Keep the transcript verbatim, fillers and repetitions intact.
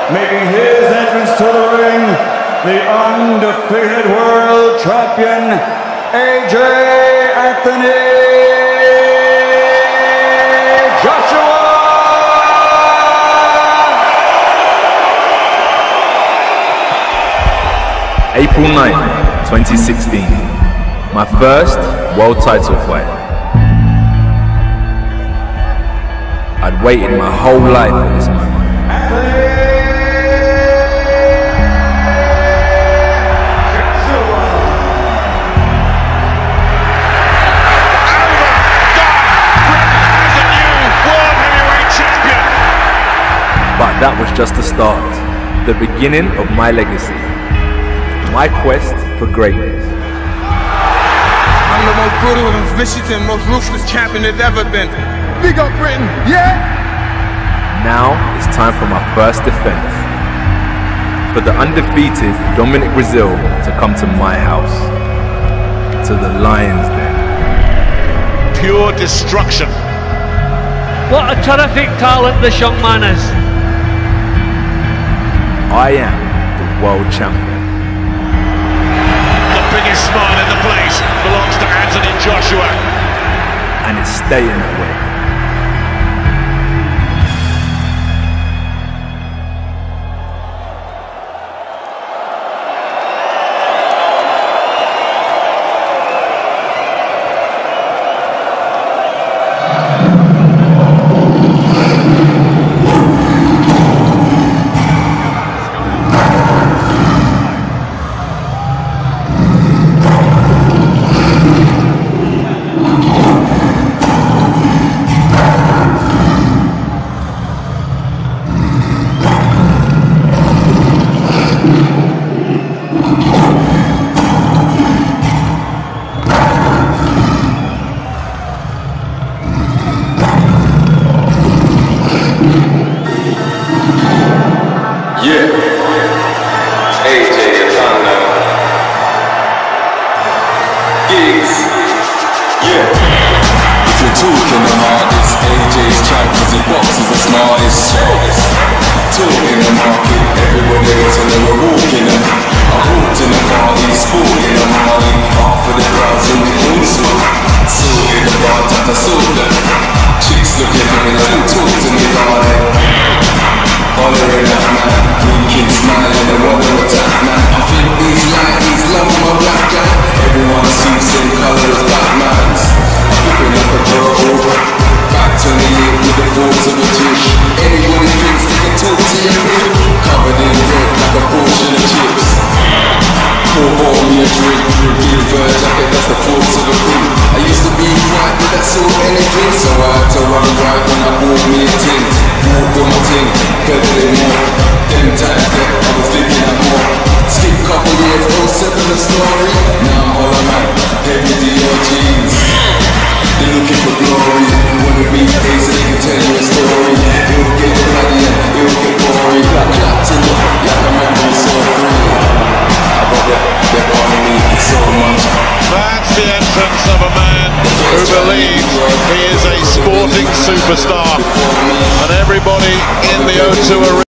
making his entrance to the ring, the undefeated world champion, A J Anthony Joshua! April ninth, twenty sixteen, my first world title fight. I'd waited my whole life for this moment. But that was just the start, the beginning of my legacy, my quest for greatness. I'm the most brutal and vicious and most ruthless champion there's ever been. Big up Britain, yeah? Now it's time for my first defense. For the undefeated Dominic Breazeale to come to my house, to the Lions Den. Pure destruction. What a terrific talent this young man is. I am the world champion. The biggest smile in the place belongs to Anthony Joshua. And it's staying that way. Yeah, A J Atana, Gigs, yeah. If you're talking the hardest, A J's champ, cause he boxes the smartest. Talking the market, everybody till they were walking them. I walked in the party, sporting the Marley, half of the crowds in the all-suit. Sorting the bar, time to sort them. Chicks looking at me like, don't talk to me, darling. Hollering at man, winking, smiling, and rolling with that man. I think these ladies love my black guy. Everyone sees same colour as Batman's. Whipping up a girl, back to me with the force of a dish. Anybody thinks they can talk to you, covered in red like a portion of chips. Pour bought me a drink, give her a jacket, that's the force of a crew. I used to be quiet, but that's all anything, so I had to run right when I bought me a tint. Walk on my ting, pedaling more. Them times that I was living at more. Skip couple years, oh seven the story. Now I'm holler man, heavy to your jeans. They're looking for glory. Wanna be days so they can tell you a story. It'll get bloody and it'll get gory. Clapped in it like a man who's so free. I got that, that part of me so much. That's the entrance of a man who believes he is a sporting superstar. And everybody in the O two arena